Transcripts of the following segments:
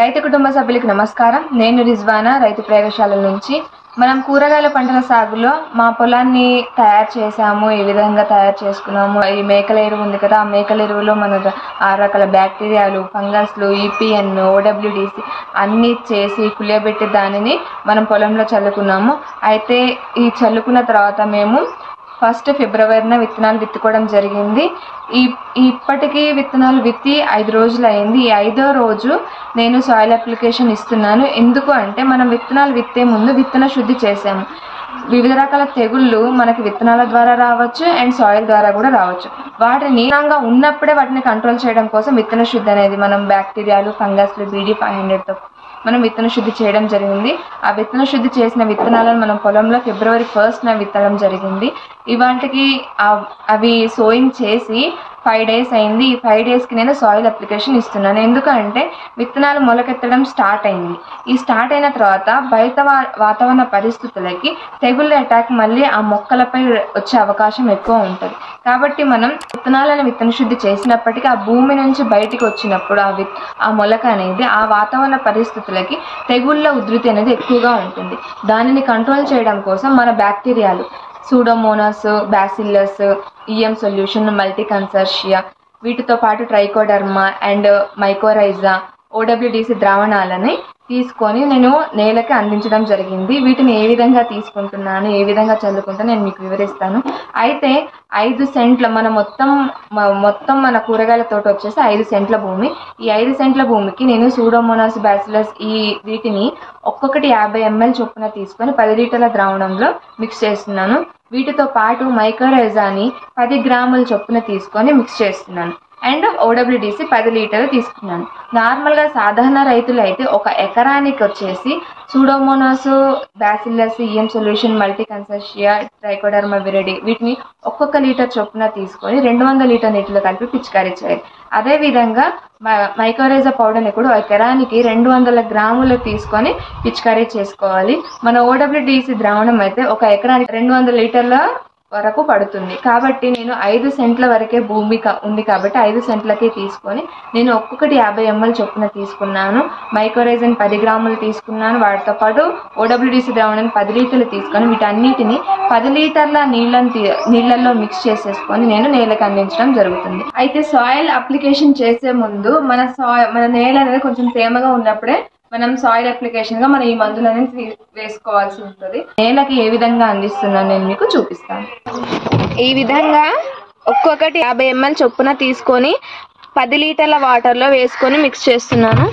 రైతు కుటుంబ సభ్యులకు నమస్కారం. నేను రిజ్వానా, రైతు ప్రయోగశాల నుంచి. మనం కూరగాయల పంటల సాగులో మా పొలాన్ని తయారు చేసాము. ఏ విధంగా తయారు చేసుకున్నాము, ఈ మేకల ఎరువు ఉంది కదా, ఆ మేకల ఎరువులో మన 6 రకాల బ్యాక్టీరియాలు, ఫంగస్లు, ఈపీఎన్, ఓడబ్ల్యూడిసి అన్నీ చేసి కులియబెట్టి దానిని మనం పొలంలో చల్లుకున్నాము. అయితే ఈ చల్లుకున్న తర్వాత మేము 1 ఫిబ్రవరిన విత్తనాలు విత్తుకోవడం జరిగింది. ఇప్పటికీ విత్తనాలు విత్తి 5 రోజులు అయింది. ఈ 5వ రోజు నేను సాయిల్ అప్లికేషన్ ఇస్తున్నాను. ఎందుకు అంటే మనం విత్తనాలు విత్తే ముందు విత్తన శుద్ధి చేసాము. వివిధ రకాల తెగుళ్ళు మనకి విత్తనాల ద్వారా రావచ్చు అండ్ సాయిల్ ద్వారా కూడా రావచ్చు. వాటిని ఉన్నప్పుడే వాటిని కంట్రోల్ చేయడం కోసం విత్తన శుద్ధి అనేది మనం బ్యాక్టీరియాలు, ఫంగస్లు, BD 500తో మనం విత్తన శుద్ధి చేయడం జరిగింది. ఆ విత్తన శుద్ధి చేసిన విత్తనాలను మనం పొలంలో ఫిబ్రవరి 1న విత్తడం జరిగింది. ఇవాటికి అవి సోయింగ్ చేసి 5 డేస్ అయింది. ఈ 5 డేస్కి నేను సాయిల్ అప్లికేషన్ ఇస్తున్నాను. ఎందుకంటే విత్తనాలు మొలకెత్తడం స్టార్ట్ అయింది. ఈ స్టార్ట్ అయిన తర్వాత బయట వాతావరణ పరిస్థితులకి తెగుళ్ళ అటాక్ మళ్ళీ ఆ మొక్కలపై వచ్చే అవకాశం ఎక్కువ ఉంటుంది. కాబట్టి మనం విత్తనాలను విత్తన శుద్ధి చేసినప్పటికీ ఆ భూమి నుంచి బయటికి వచ్చినప్పుడు ఆ మొలక అనేది ఆ వాతావరణ పరిస్థితులకి తెగుళ్ళ ఉధృతి అనేది ఎక్కువగా ఉంటుంది. దానిని కంట్రోల్ చేయడం కోసం మన బ్యాక్టీరియాలు pseudomonas, bacillus, EM solution, multi consortia, వీటితో పాటు ట్రైకోడర్మా అండ్ మైకోరైజా, OWDC ద్రావణాలని తీసుకొని నేను నేలకి అందించడం జరిగింది. వీటిని ఏ విధంగా తీసుకుంటున్నాను, ఏ విధంగా చల్లుకుంటాను నేను మీకు వివరిస్తాను. అయితే 5 సెంట్ల మొత్తం మన కూరగాయల తోట వచ్చేసి 5 సెంట్ల భూమి. ఈ 5 సెంట్ల భూమికి నేను సూడోమోనాస్, బ్యాసిలస్ వీటిని ఒక్కొక్కటి 50 ml చొప్పున తీసుకొని 10 లీటర్ల ద్రావణంలో మిక్స్ చేస్తున్నాను. వీటితో పాటు మైకోరైజాని 10 గ్రాముల చొప్పున తీసుకొని మిక్స్ చేస్తున్నాను. అండ్ OWDC 10 లీటర్లు తీసుకున్నాను. నార్మల్గా సాధారణ రైతులు అయితే 1 ఎకరానికి వచ్చేసి pseudomonas, bacillus, EM solution, multi consortia, trichoderma viride వీటిని ఒక్కొక్క లీటర్ చొప్పున తీసుకొని 200 లీటర్ నీటిలో కలిపి పిచికారీ చేయాలి. అదేవిధంగా మైకోరైజా పౌడర్ని కూడా 1 ఎకరానికి 200 గ్రాములు తీసుకొని పిచికారీ చేసుకోవాలి. మన OWDC ద్రావణం అయితే 1 ఎకరానికి 200 లీటర్ల వరకు పడుతుంది. కాబట్టి నేను 5 సెంట్ల వరకే భూమి ఉంది కాబట్టి 5 సెంట్లకే తీసుకొని నేను ఒక్కొక్కటి 50 ml చొప్పున తీసుకున్నాను. మైకోరైజన్ 10 గ్రాములు తీసుకున్నాను. వాటితో పాటు OWDC ద్రావణాన్ని 10 లీటర్లు తీసుకొని వీటన్నిటిని 10 లీటర్ల నీళ్ళల్లో మిక్స్ చేసేసుకొని నేను నేలకు అందించడం జరుగుతుంది. అయితే సాయిల్ అప్లికేషన్ చేసే ముందు మన నేల అనేది కొంచెం తేమగా ఉన్నప్పుడే మనం సాయిల్ అప్లికేషన్ గా మనం ఈ మందులనేది వేసుకోవాల్సి ఉంటుంది. నేలకి ఏ విధంగా అందిస్తున్నాను నేను మీకు చూపిస్తాను. ఈ విధంగా ఒక్కొక్కటి 50 ml చొప్పున తీసుకొని 10 లీటర్ల వాటర్లో వేసుకొని మిక్స్ చేస్తున్నాను.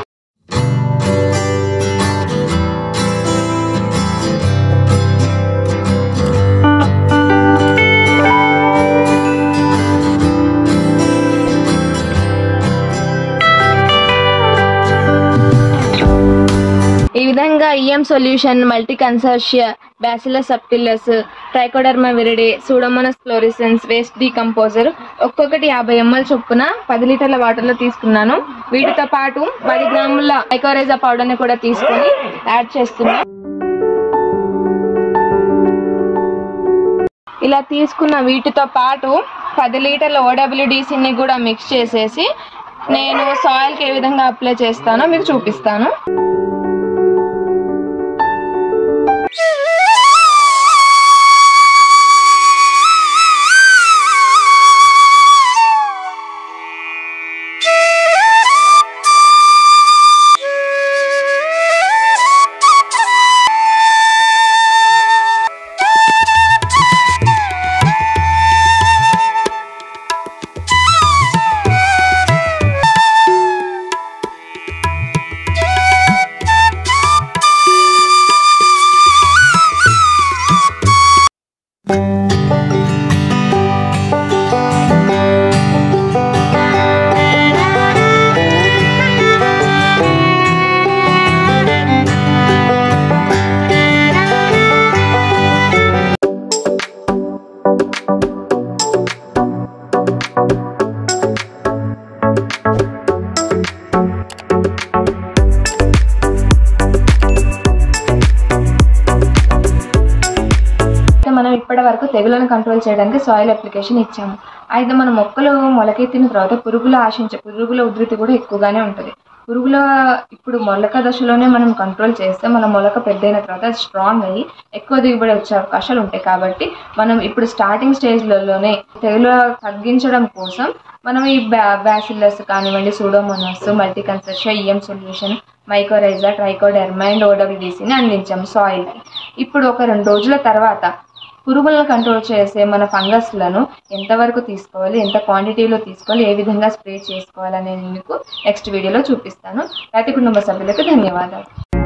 ఈ విధంగా EM solution, multi consortia, bacillus subtilis, trichoderma viride, pseudomonas fluorescens, waste decomposer ఒక్కొక్కటి 50 ml చొప్పున 10 లీటర్ల వాటర్లో తీసుకున్నాను. వీటితో పాటు 10 గ్రాముల మైకోరైజా పౌడర్ని కూడా తీసుకొని యాడ్ చేస్తున్నాను. ఇలా తీసుకున్న వీటితో పాటు 10 లీటర్ల OWDCని కూడా మిక్స్ చేసేసి నేను సాయిల్కి ఏ విధంగా అప్లై చేస్తానో మీకు చూపిస్తాను. మనం ఇప్పటి వరకు తెగులను కంట్రోల్ చేయడానికి సాయిల్ అప్లికేషన్ ఇచ్చాము. అయితే మన మొక్కలు మొలకెత్తిన తర్వాత పురుగుల ఉధృతి కూడా ఎక్కువగానే ఉంటుంది. పురుగుల ఇప్పుడు మొలక దశలోనే మనం కంట్రోల్ చేస్తే మన మొలక పెద్దయిన తర్వాత అది స్ట్రాంగ్ అయ్యి ఎక్కువ దిగుబడి వచ్చే అవకాశాలు ఉంటాయి. కాబట్టి మనం ఇప్పుడు స్టార్టింగ్ స్టేజ్లలోనే తెగులు తగ్గించడం కోసం మనం ఈ బ్యాసిల్లస్ కానివ్వండి, pseudomonas, multi consortia, EM solution, mycorrhiza, trichoderma and ఓడబ్ల్యూడిసిని అందించాం సాయిల్కి. ఇప్పుడు ఒక 2 రోజుల తర్వాత పురుగులను కంట్రోల్ చేసే మన ఫంగస్లను ఎంతవరకు తీసుకోవాలి, ఎంత క్వాంటిటీలో తీసుకోవాలి, ఏ విధంగా స్ప్రే చేసుకోవాలి అనేది మీకు నెక్స్ట్ వీడియోలో చూపిస్తాను. రైతు కుటుంబ సభ్యులకు ధన్యవాదాలు.